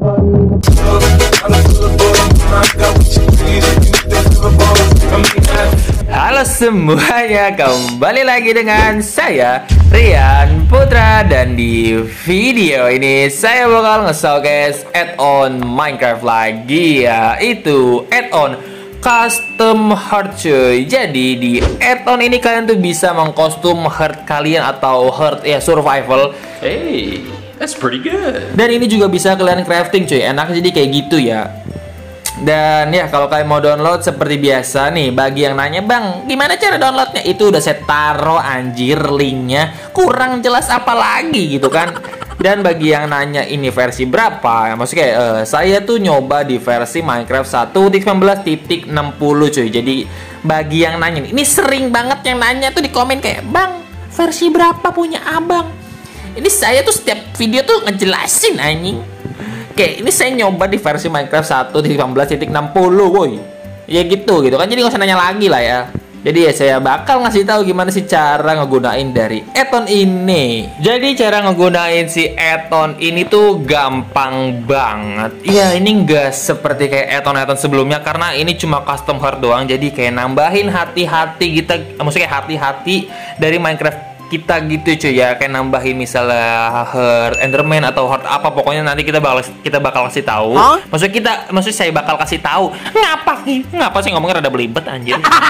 Halo semuanya, kembali lagi dengan saya Rian Putra. Dan di video ini saya bakal nge-showcase add-on Minecraft lagi, yaitu add-on custom heart cuy. Jadi di add-on ini kalian tuh bisa mengkostum heart kalian atau heart ya survival. Hey, that's pretty good. Dan ini juga bisa kalian crafting cuy. Enak jadi kayak gitu ya. Dan ya kalau kalian mau download seperti biasa nih, bagi yang nanya bang gimana cara downloadnya, itu udah saya taruh anjir linknya, kurang jelas apa lagi gitu kan. Dan bagi yang nanya ini versi berapa, ya maksudnya saya tuh nyoba di versi Minecraft 1.19.60 cuy. Jadi bagi yang nanya, ini sering banget yang nanya tuh di komen kayak, bang versi berapa punya abang. Ini saya tuh setiap video tuh ngejelasin anjing. Oke, ini saya nyoba di versi Minecraft 1.19.60 woi. Ya gitu kan. Jadi nggak usah nanya lagi lah ya. Jadi ya saya bakal ngasih tahu gimana sih cara ngegunain dari add-on ini. Jadi cara ngegunain si add-on ini tuh gampang banget. Iya, ini nggak seperti kayak add-on sebelumnya karena ini cuma custom heart doang. Jadi kayak nambahin hati-hati kita, maksudnya hati-hati dari Minecraft kita gitu cuy ya, kayak nambahin misalnya heart enderman atau heart apa, pokoknya nanti kita bakal kasih tahu. Maksudnya saya bakal kasih tahu. Ngapa sih ngomongnya rada belibet anjir.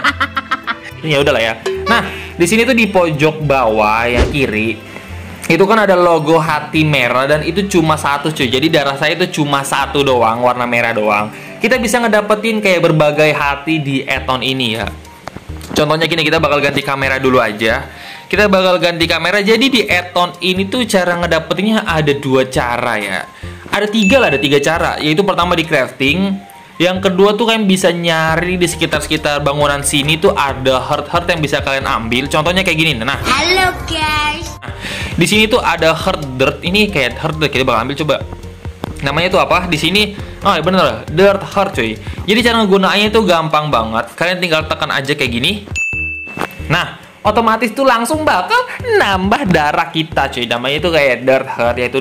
Ya udahlah ya. Nah, di sini tuh di pojok bawah yang kiri itu kan ada logo hati merah dan itu cuma satu cuy. Jadi darah saya itu cuma satu doang, warna merah doang. Kita bisa ngedapetin kayak berbagai hati di add-on ini ya. Contohnya gini, kita bakal ganti kamera dulu aja. Kita bakal ganti kamera. Jadi di add-on ini tuh cara ngedapetinnya ada dua cara ya. Ada tiga cara. Yaitu pertama di crafting. Yang kedua tuh kalian bisa nyari di sekitar bangunan sini tuh ada heart yang bisa kalian ambil. Contohnya kayak gini. Nah, halo guys. Nah, di sini tuh ada heart dirt. Ini kayak heart dirt, kita bakal ambil coba. Namanya tuh apa? Di sini, oh ya bener, dirt heart cuy. Jadi cara ngegunainnya tuh gampang banget. Kalian tinggal tekan aja kayak gini. Nah, otomatis tuh langsung bakal nambah darah kita cuy. Namanya itu kayak dirt heart, yaitu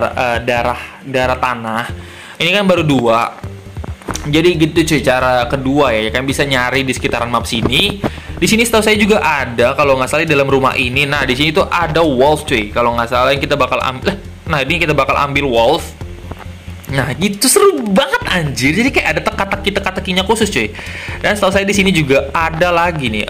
darah tanah. Ini kan baru 2. Jadi gitu cuy cara kedua ya. Kalian bisa nyari di sekitaran map sini. Di sini setahu saya juga ada, kalau nggak salah di dalam rumah ini. Nah, di sini tuh ada wolf cuy. Kalau nggak salah yang kita bakal ambil. Nah, ini kita bakal ambil wolf. Nah, gitu seru banget anjir. Jadi kayak ada teka-tekinya khusus cuy. Dan setahu saya di sini juga ada lagi nih.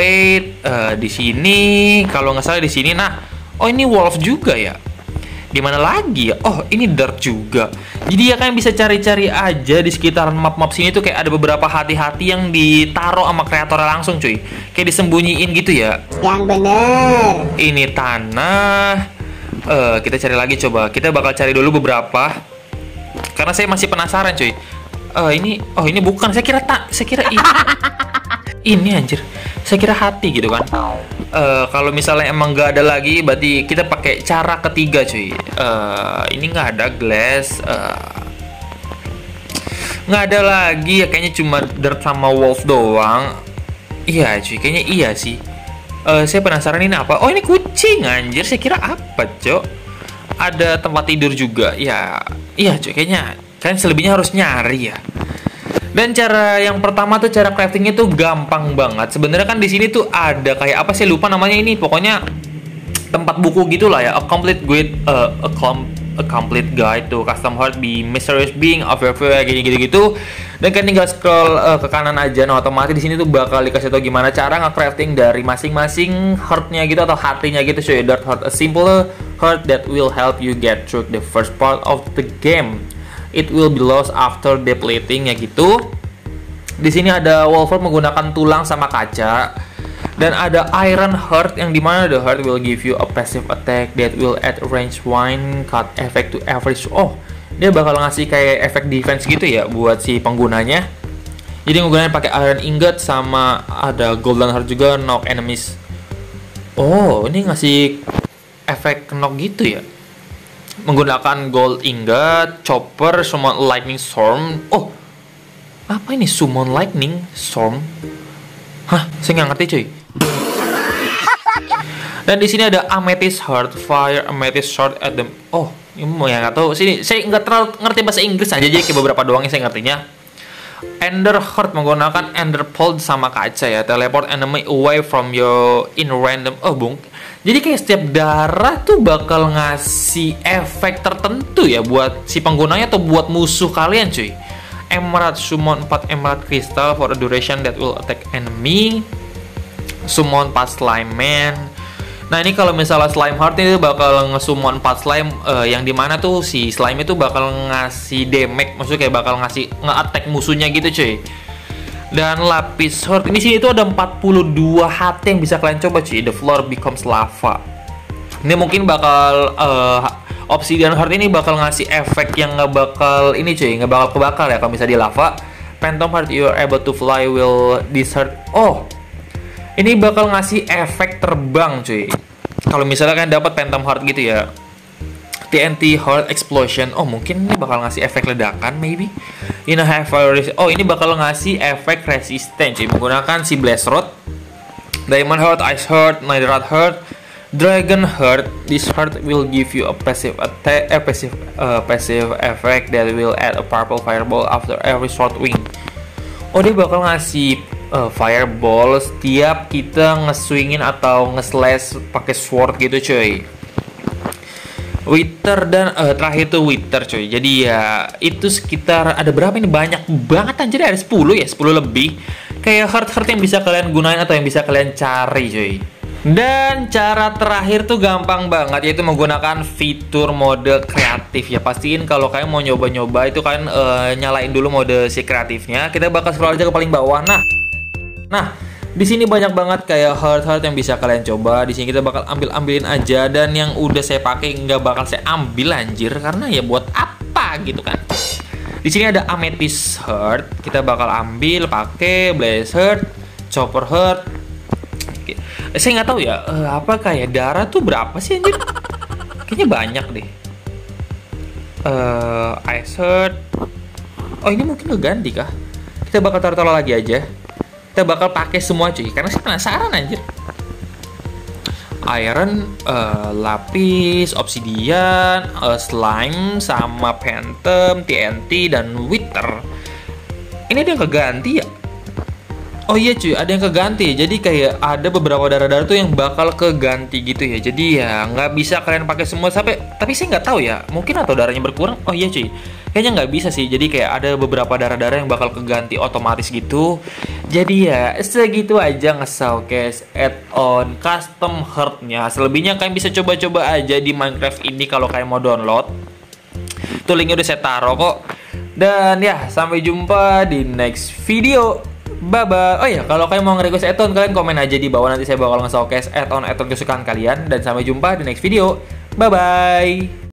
Di sini kalau nggak salah di sini. Nah, oh ini wolf juga ya. Di mana lagi ya? Oh, ini dirt juga. Jadi ya kalian bisa cari-cari aja di sekitaran map-map sini tuh kayak ada beberapa hati-hati yang ditaruh sama kreatornya langsung cuy. Kayak disembunyiin gitu ya. Yang bener. Ini tanah. Kita cari lagi coba. Kita bakal cari dulu beberapa. Karena saya masih penasaran cuy. Ini bukan. Saya kira ini. Ini anjir. Saya kira hati gitu kan. Kalau misalnya emang nggak ada lagi, berarti kita pakai cara ketiga cuy. Ini nggak ada glass. Nggak ada lagi ya, kayaknya cuma dirt sama wolf doang. Iya cuy, kayaknya iya sih. Saya penasaran ini apa. Oh ini kucing anjir. Saya kira apa cok. Ada tempat tidur juga. Ya, iya cuy, kayaknya kalian selebihnya harus nyari ya. Dan cara yang pertama tuh cara craftingnya tuh gampang banget. Sebenarnya kan di sini tuh ada kayak apa sih, lupa namanya ini. Pokoknya tempat buku gitulah ya. A complete guide to custom heart be mysterious being of your gitu. Dan kan tinggal scroll ke kanan aja. Nah, otomatis di sini tuh bakal dikasih tau gimana cara nge-crafting dari masing-masing heartnya gitu atau hatinya gitu. So dirt heart, a simple heart that will help you get through the first part of the game. It will be lost after depleting ya gitu. Di sini ada wolf menggunakan tulang sama kaca. Dan ada iron heart yang dimana the heart will give you a passive attack that will add range wine cut effect to average. Oh, dia bakal ngasih kayak efek defense gitu ya buat si penggunanya. Jadi menggunakan pakai iron ingot sama ada golden heart juga, knock enemies. Oh, ini ngasih efek knock gitu ya. Menggunakan gold ingot, chopper, summon lightning storm. Oh, apa ini summon lightning storm? Hah, saya nggak ngerti cuy. Dan di sini ada amethyst heart, fire amethyst sword at the. Oh, Ya nggak tahu sini, saya nggak terlalu ngerti bahasa Inggris aja, jadi kayak beberapa doang yang saya ngertinya. Ender Heart menggunakan Ender Pearl sama kaca ya, teleport enemy away from you in random. Oh bung, jadi kayak setiap darah tuh bakal ngasih efek tertentu ya buat si penggunanya atau buat musuh kalian cuy. Emerald, summon 4 emerald crystal for a duration that will attack enemy. Summon 4 slime man. Nah ini kalau misalnya slime heart ini bakal nge-summon 4 slime, yang dimana tuh si slime itu bakal ngasih damage, maksudnya kayak bakal ngasih nge-attack musuhnya gitu cuy. Dan lapis heart ini sini tuh ada 42 HT yang bisa kalian coba cuy. The floor becomes lava. Ini mungkin bakal obsidian heart ini bakal ngasih efek yang nggak bakal ini cuy, nggak bakal kebakar ya kalau misalnya di lava. Phantom heart, you are able to fly will this heart. Oh, ini bakal ngasih efek terbang cuy. Kalau misalnya kalian dapat Phantom Heart gitu ya. TNT Heart Explosion. Oh, mungkin ini bakal ngasih efek ledakan maybe. You know have oh, ini bakal ngasih efek resisten cuy menggunakan si Blaze Rod. Diamond Heart, Ice Heart, Netherite Heart, Dragon Heart. This heart will give you a passive attack, passive effect that will add a purple fireball after every short wing. Oh, dia bakal ngasih fireball setiap kita nge-swingin atau nge-slash pakai sword gitu cuy. Wither dan terakhir tuh Wither cuy. Jadi ya itu sekitar ada berapa ini, banyak banget anjir, ada 10 ya, 10 lebih. Kayak heart-heart yang bisa kalian gunain atau yang bisa kalian cari cuy. Dan cara terakhir tuh gampang banget, yaitu menggunakan fitur mode kreatif ya. Pastiin kalau kalian mau nyoba-nyoba itu kalian nyalain dulu mode si kreatifnya. Kita bakal scroll aja ke paling bawah. Nah, di sini banyak banget kayak heart yang bisa kalian coba. Di sini kita bakal ambilin aja, dan yang udah saya pakai nggak bakal saya ambil anjir, karena ya buat apa gitu kan. Di sini ada amethyst heart, kita bakal ambil pakai blaze heart, chopper heart. Saya nggak tahu ya, apa kayak darah tuh berapa sih anjir? Kayaknya banyak deh. Ice heart. Oh, ini mungkin ngeganti kah? Kita bakal taruh lagi aja. Kita bakal pakai semua cuy, karena saya penasaran anjir. Iron, lapis, obsidian, slime, sama phantom, TNT, dan wither. Ini ada yang keganti ya? Oh iya cuy, ada yang keganti. Jadi kayak ada beberapa darah-darah tuh yang bakal keganti gitu ya. Jadi ya nggak bisa kalian pakai semua sampai. Tapi saya nggak tahu ya, mungkin atau darahnya berkurang. Oh iya cuy, kayaknya nggak bisa sih. Jadi kayak ada beberapa darah-darah yang bakal keganti otomatis gitu. Jadi ya segitu aja nge-showcase add-on custom heart-nya. Selebihnya kalian bisa coba-coba aja di Minecraft ini kalau kalian mau download. Tuh linknya udah saya taruh kok. Dan ya sampai jumpa di next video. Bye-bye. Oh ya, kalau kalian mau nge-request add-on, kalian komen aja di bawah, nanti saya bakal nge-showcase add-on kesukaan kalian. Dan sampai jumpa di next video. Bye-bye.